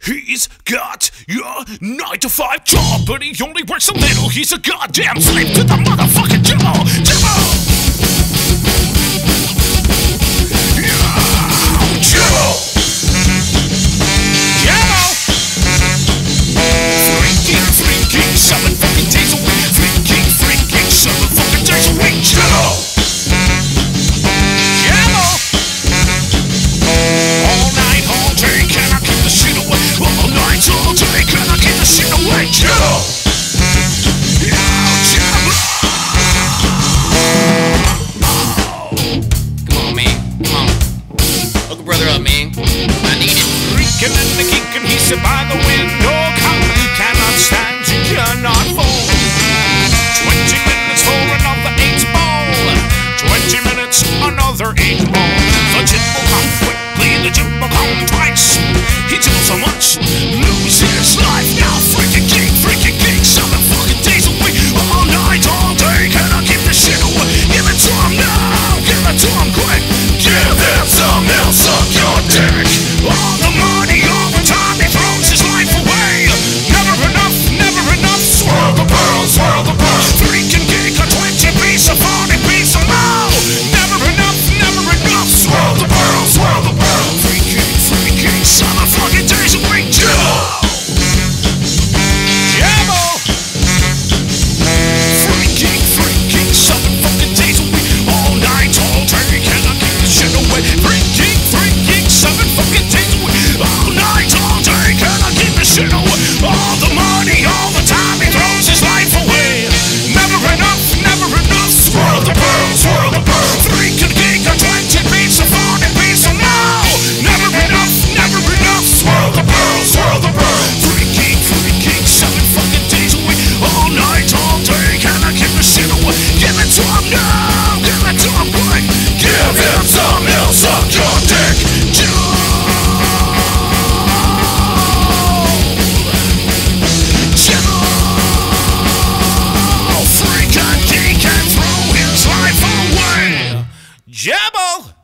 He's got your 9 to 5 job, but he only works a little. He's a goddamn slave to the motherfucking Jibble! Jibble! Jibble! Jibble! Freaking 7 fucking days a week. Freaking 7 fucking days a week. Jibble! Jibble! All night, all day, can I keep the shit away? All night, all day, can I keep the shit away? Jibble! Brother up, man. I need it. Freaking and the geeking, he said by the window, come, cannot stand, you cannot fall. 20 minutes for another 8 ball. 20 minutes, another 8 ball. The Jib will come quickly, the Jib will come twice. He took so much, lose his life. Now freaking geek, 7 fucking days a week. All night, all day, can I keep this shit away? Give it to him now, give it to him quick. Give him some else, suck your dick. All the money, all the time, he throws his life away. Never enough, swirl the pearl. Freaking geek, a 20 piece, a 40 piece, oh no. Never enough, swirl the pearl. Freaking 7 fucking days a week. Jibble! Freaking 7 fucking days a week. All night, all day, can I keep this shit away? Freaking 7 fucking days a week. All night, all day, can I keep this shit away? All the money, all the time, he throws his life away. Never enough, swirl the pearl. Freaking geek, a 20 piece, a 40 piece, oh no. Never enough, swirl the pearl. Freaking 7 fucking days a week. All night, all day, can I keep this shit away? Give it to him now, give it to him quick. Give him some, he'll suck your dick. Jibble! Freaking geek and throw his life away. Jibble!